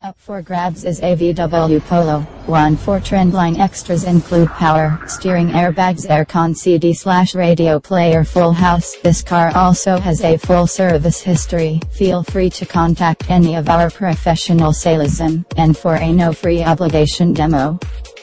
Up for grabs is a VW Polo. 1.4 Trendline extras include power steering, airbags, aircon, CD/radio player, full house. This car also has a full service history. Feel free to contact any of our professional salesmen, and for a no free obligation demo,